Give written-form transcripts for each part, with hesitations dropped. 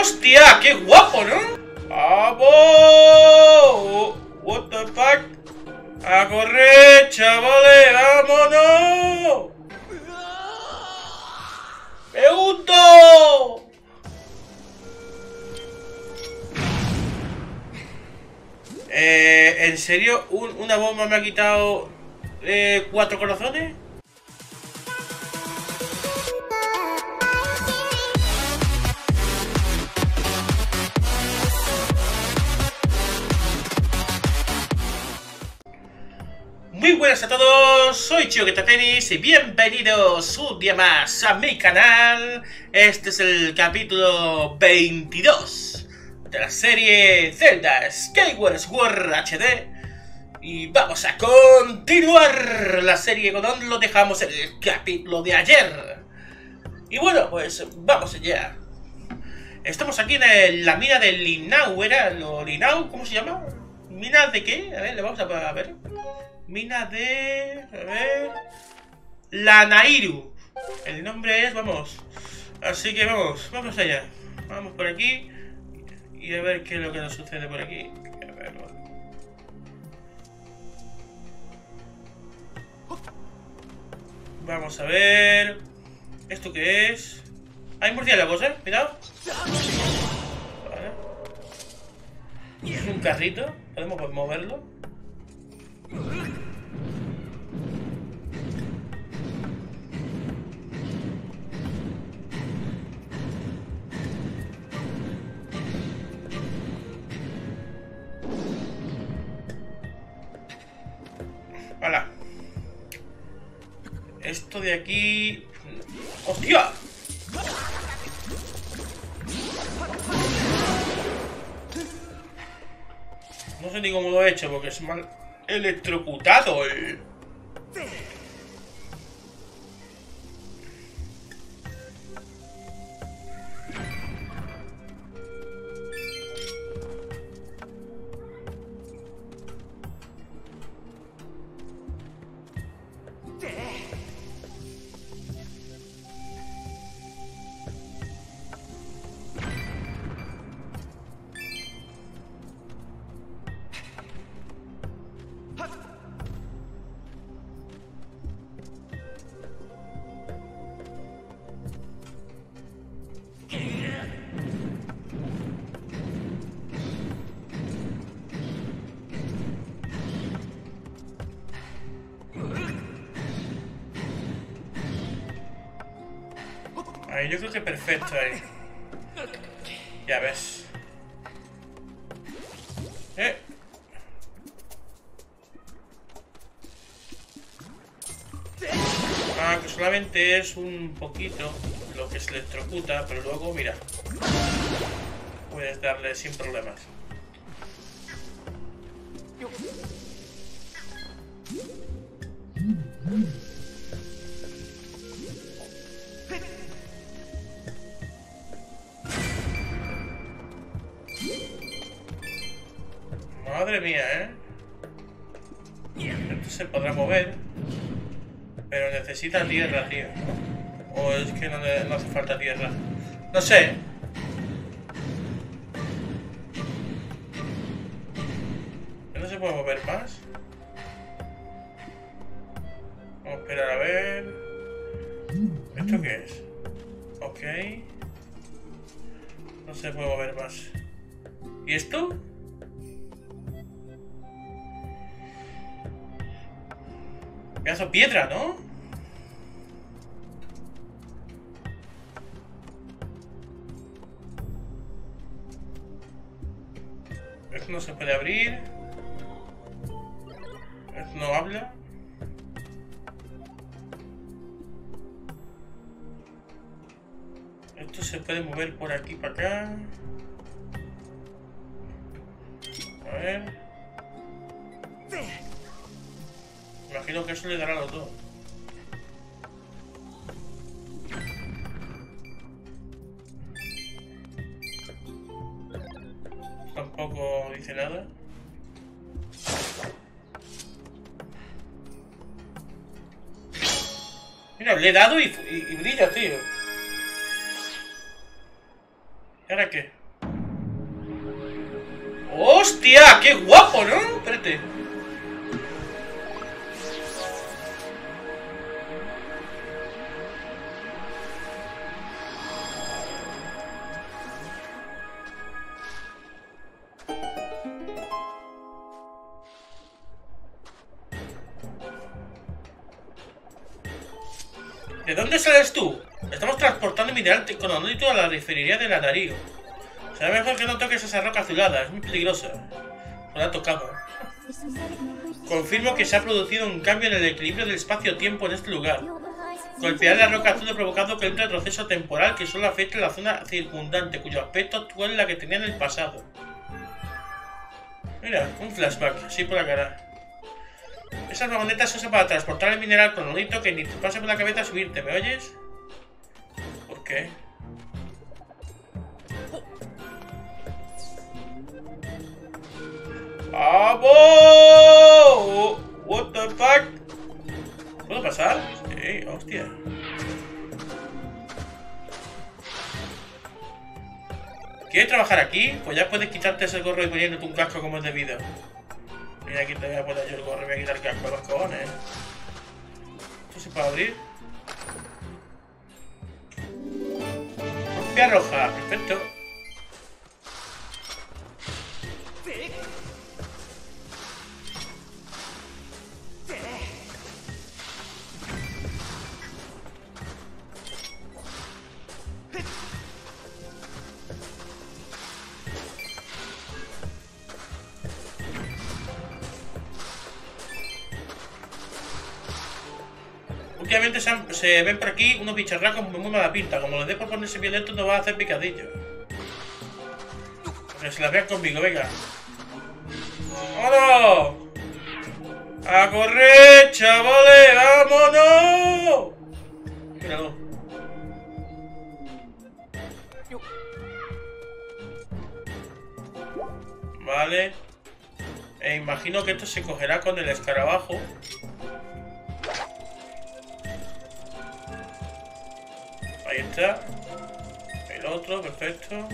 ¡Hostia! ¡Qué guapo!, ¿no? ¡Vamos! What the fuck? ¡A correr, chavales! ¡Vámonos! ¡Me hundo! ¿En serio? ¿Una bomba me ha quitado 4 corazones? Muy buenas a todos, soy ChioQuetaTenis y bienvenidos un día más a mi canal. Este es el capítulo 22 de la serie Zelda Skyward Sword HD. Y vamos a continuar la serie con donde lo dejamos en el capítulo de ayer. Y bueno, pues vamos allá. Estamos aquí en la mina de Linau, ¿era? ¿Linau? ¿Cómo se llama? ¿Mina de qué? A ver, le vamos a ver. Mina de... a ver... Lanairu. El nombre es... vamos. Así que vamos allá. Vamos por aquí. Y a ver qué es lo que nos sucede por aquí. A ver, vamos a ver... ¿Esto qué es? Hay murciélagos, cuidado. Vale. Es un carrito. Podemos moverlo. Hola. Esto de aquí... ¡Hostia! No sé ni cómo lo he hecho porque es mal electrocutado. Ahí, yo creo que perfecto ahí. Ya ves. Ah, que solamente es un poquito lo que se electrocuta, pero luego, mira, puedes darle sin problemas. Madre mía, Esto se podrá mover, pero necesita tierra, tío. O es que no hace falta tierra. No sé. ¿No se puede mover más? Vamos a esperar a ver. ¿Esto qué es? Ok. No se puede mover más. ¿Y esto? Pedazo de piedra, ¿no? Esto no se puede abrir. Esto no habla. Esto se puede mover por aquí para acá. A ver. Imagino que eso le dará lo todo. Tampoco dice nada. Mira, le he dado y brilla, tío. ¿Y ahora qué? ¡Hostia! ¡Qué guapo!, ¿no? Espérate. ¿De dónde sales tú? Estamos transportando mineral cononito a la refinería de Landarío. Será mejor que no toques esa roca azulada, es muy peligrosa. No la ha tocado. Confirmo que se ha producido un cambio en el equilibrio del espacio-tiempo en este lugar. Golpear la roca azul ha provocado que un retroceso temporal que solo afecte a la zona circundante, cuyo aspecto actual es la que tenía en el pasado. Mira, un flashback, así por la cara. Esa vagoneta se usa para transportar el mineral cronolito que ni te pase por la cabeza subirte, ¿me oyes? ¿Por qué? ¡Vamos! What the fuck? ¿Puedo pasar? Sí, hostia. ¿Quieres trabajar aquí? Pues ya puedes quitarte ese gorro y poniéndote un casco como es debido. Mira, aquí te voy a poner yo el gorro y voy a quitar el casco a los cojones. ¿Esto se puede abrir? Copia roja, perfecto. Últimamente se ven por aquí unos bicharracos muy mala pinta. Como les dé por ponerse violentos no va a hacer picadillo. Porque se las vean conmigo, venga. ¡Vámonos! ¡A correr, chavales! ¡Vámonos! Míralo. Vale. E imagino que esto se cogerá con el escarabajo. Ahí está. El otro, perfecto.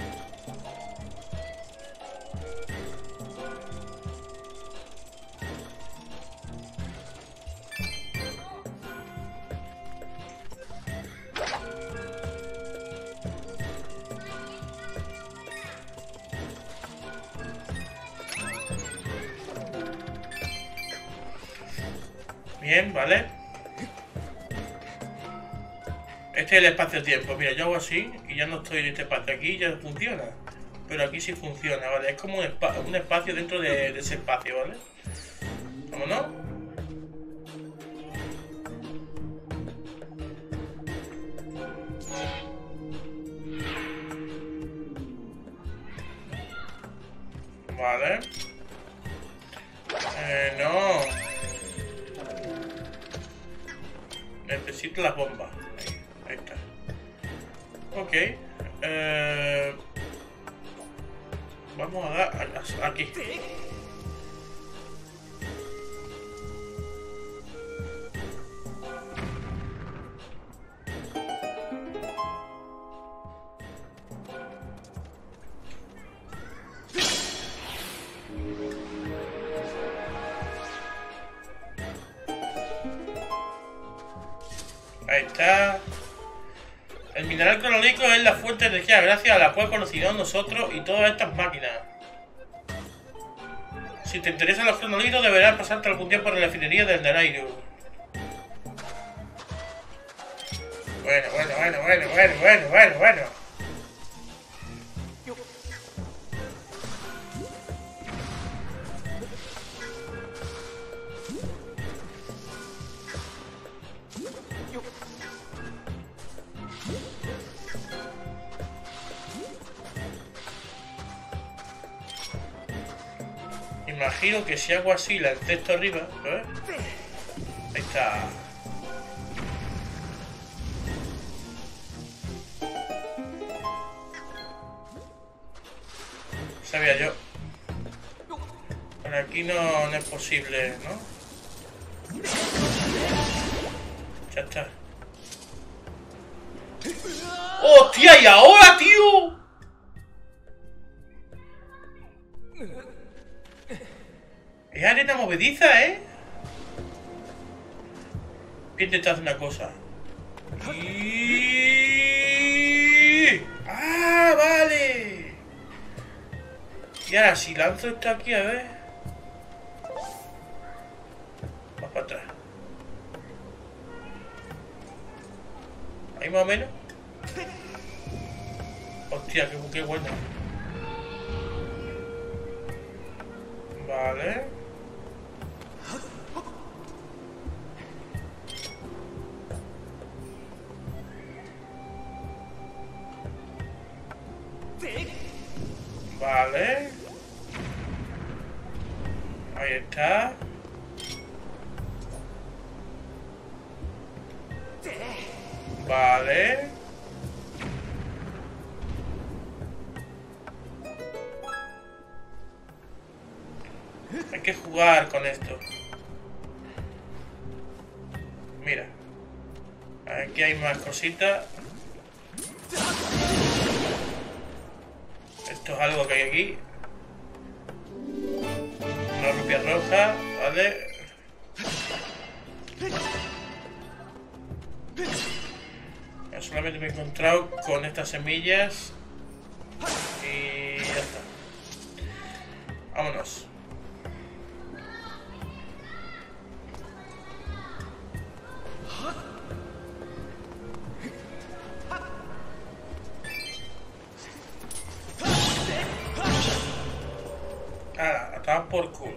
Bien, vale. Este es el espacio-tiempo. Mira, yo hago así y ya no estoy en este espacio. Aquí ya funciona. Pero aquí sí funciona, ¿vale? Es como un espacio dentro de ese espacio, ¿vale? Vámonos. Vale. No. Necesito las bombas. Ahí está. Ok. Vamos a dar aquí. Ahí está. El mineral cronolítico es la fuente de energía gracias a la cual conocimos nosotros y todas estas máquinas. Si te interesan los cronolitos deberás pasarte algún tiempo en la refinería del Landarío. Bueno. Imagino que si hago así la encesto arriba, ¿ves? Ahí está. Sabía yo. Por aquí no es posible, ¿no? Ya está. ¡Hostia! ¿Y ahora, tío? Es arena movediza, ¿eh? Voy a intentar hacer una cosa. ¡Ah, vale! Y ahora si lanzo esto aquí, a ver. Más para atrás. Ahí más o menos. Hostia, qué bueno. Vale. Vale. Ahí está. Vale. Hay que jugar con esto. Mira. Aquí hay más cositas. Esto es algo que hay aquí. Una rupia roja, ¿vale? Yo solamente me he encontrado con estas semillas. Y ya está. Vámonos. Acá por culo.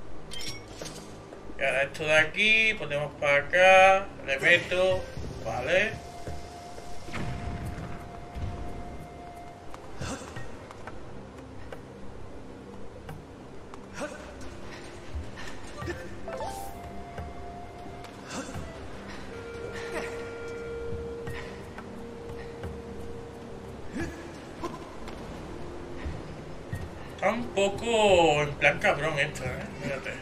Y ahora esto de aquí, ponemos para acá, le meto, vale. Está un poco en plan cabrón esto, Mírate.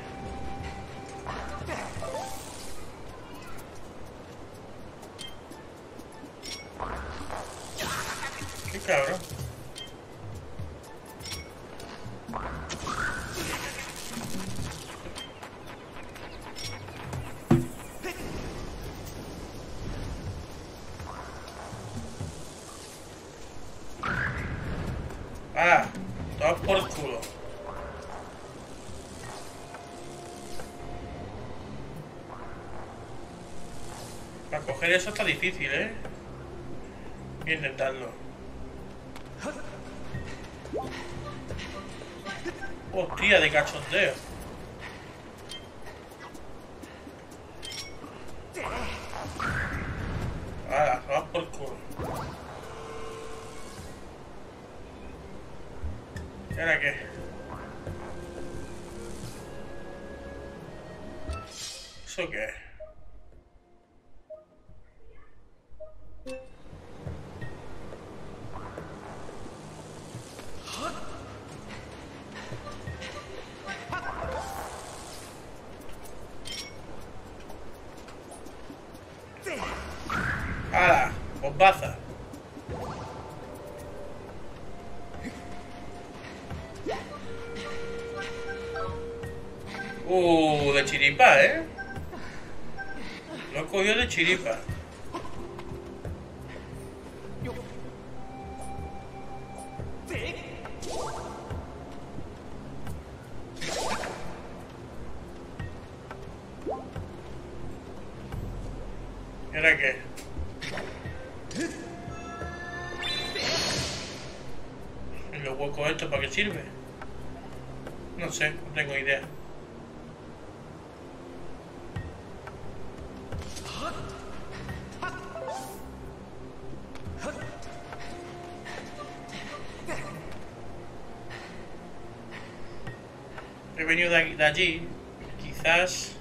Qué cabrón. Ah, todo por culo. Para coger eso está difícil, Voy a intentarlo. Hostia, de cachondeo. Ahora, vas por culo. ¿Y ahora qué? ¿Eso qué es? ¡Hala! ¡Bombaza! De chiripa, Lo he cogido de chiripa. ¿Y ahora qué? ¿Y los huecos estos para qué sirve? No sé, no tengo idea. He venido de allí, quizás.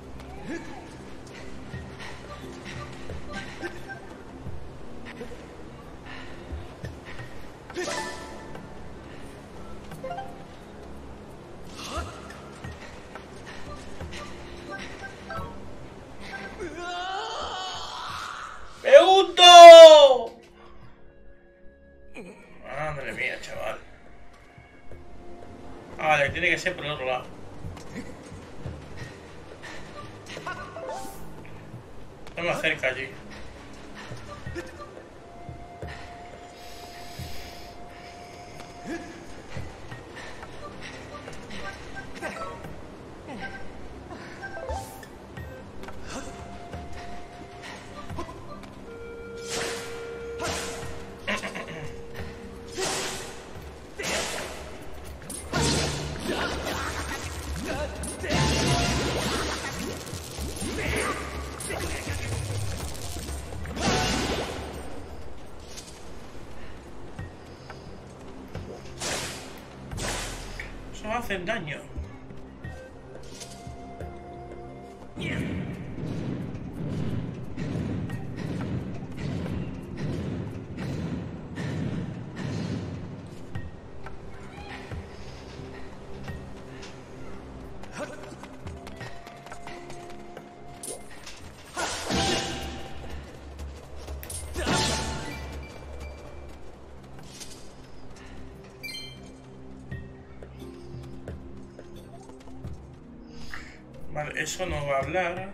¡Me hundo! Madre mía, chaval. Ah, vale, tiene que ser por el otro lado. No me acerca allí. Eso hacen daño. Vale, eso no va a hablar.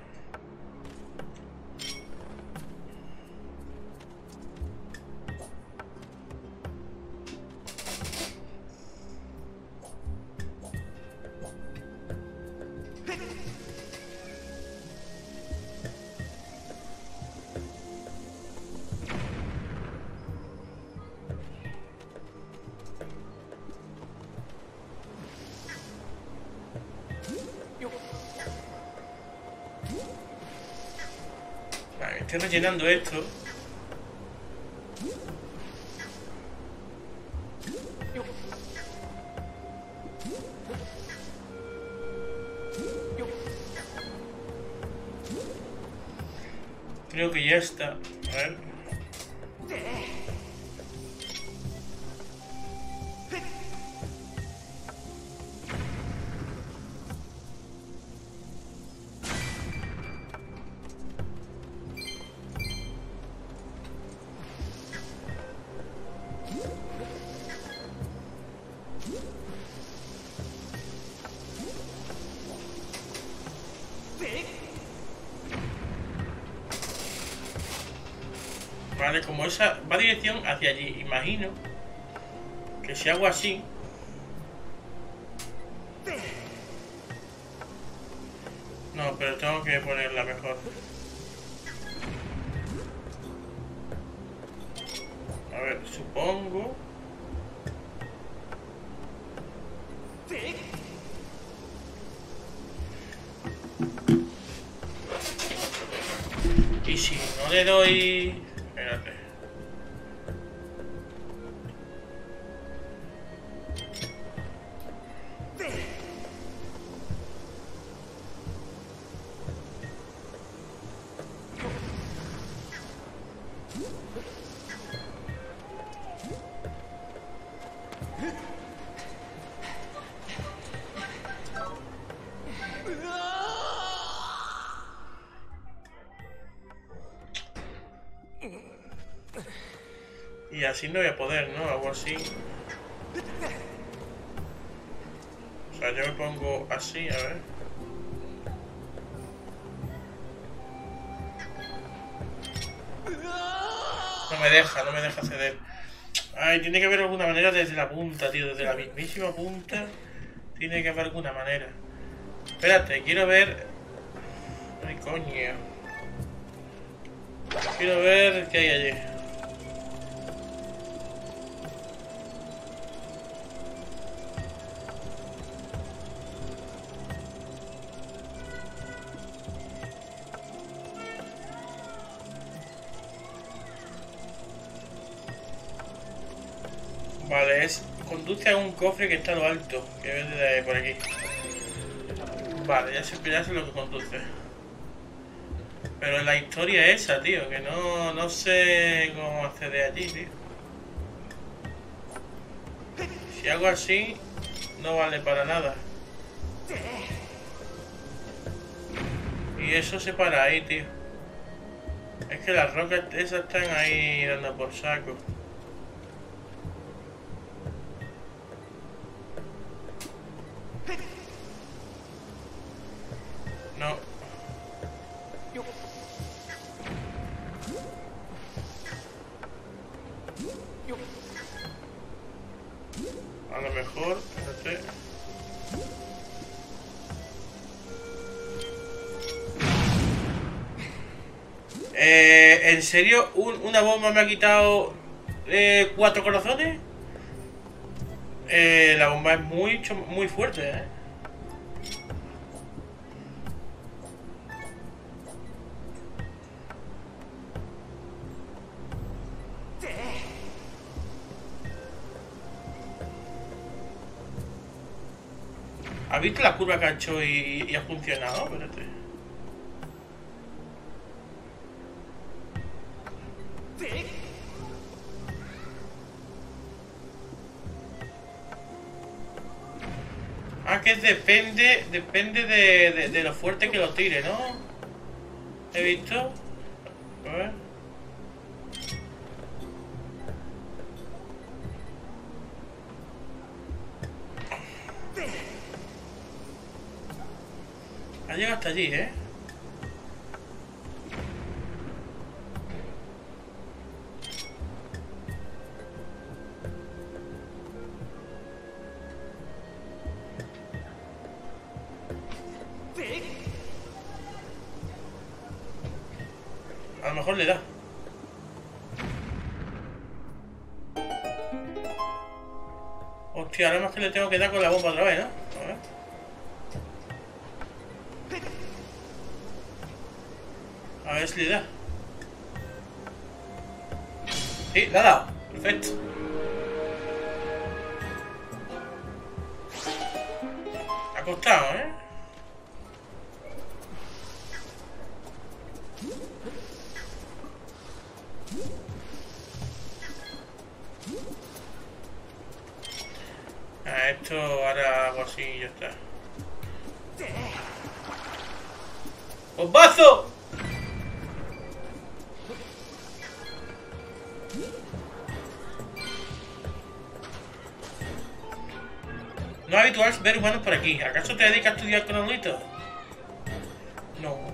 Vale, estoy rellenando esto. Creo que ya está. A ver. Vale, como esa va dirección hacia allí, imagino que si hago así. No, pero tengo que ponerla mejor. A ver, supongo. Y si no le doy... Espérate. Y así no voy a poder, ¿no? Algo así. O sea, yo me pongo así, a ver. No me deja ceder. Ay, tiene que haber alguna manera desde la punta, tío. Desde la mismísima punta. Tiene que haber alguna manera. Espérate, quiero ver... Ay, coño. Quiero ver qué hay allí. Vale, conduce a un cofre que está a lo alto, que ves de por aquí. Vale, ya sé lo que conduce. Pero la historia es esa, tío, que no sé cómo acceder allí, tío. Si hago así, no vale para nada. Y eso se para ahí, tío. Es que las rocas esas están ahí dando por saco. No. A lo mejor, espérate. ¿En serio? ¿Una bomba me ha quitado 4 corazones? La bomba es muy fuerte, ¿eh? ¿Has visto la curva que ha hecho y ha funcionado? Espérate. Ah, que depende de lo fuerte que lo tire, ¿no? He visto. A ver. Ha llegado hasta allí, ¿eh? A lo mejor le da. Hostia, ahora más que le tengo que dar con la bomba otra vez, ¿no? A ver. A ver si le da. Sí, le ha dado. Perfecto. Ha costado, ¿eh? Esto ahora hago así y ya está. ¡Bombazo! No es habitual ver humanos por aquí. ¿Acaso te dedicas a estudiar cronolitos? No.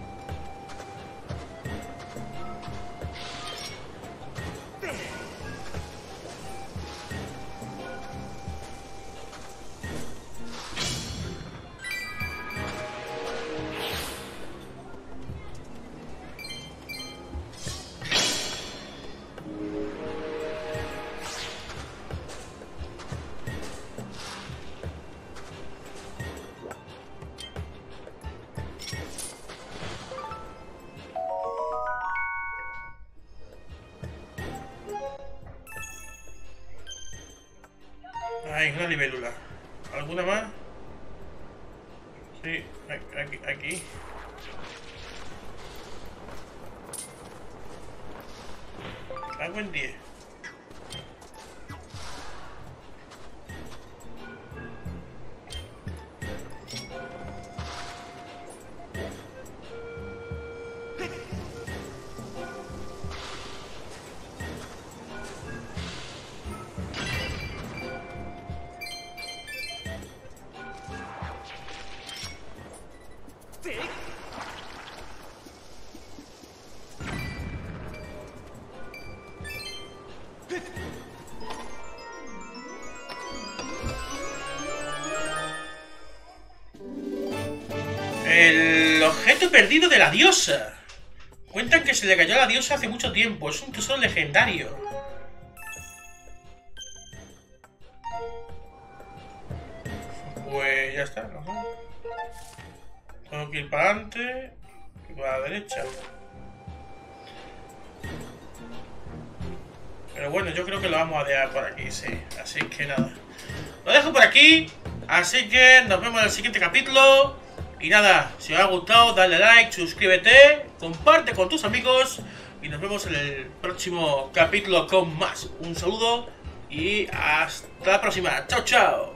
Hay una libélula. ¿Alguna más? Sí, aquí. Hago en 10. El objeto perdido de la diosa. Cuentan que se le cayó a la diosa hace mucho tiempo. Es un tesoro legendario. Pues ya está, no sé. Tengo que ir para adelante y para la derecha. Pero bueno, yo creo que lo vamos a dejar por aquí, sí. Así que nada. Lo dejo por aquí. Así que nos vemos en el siguiente capítulo. Y nada, si os ha gustado, dale like, suscríbete, comparte con tus amigos. Y nos vemos en el próximo capítulo con más. Un saludo y hasta la próxima. Chao, chao.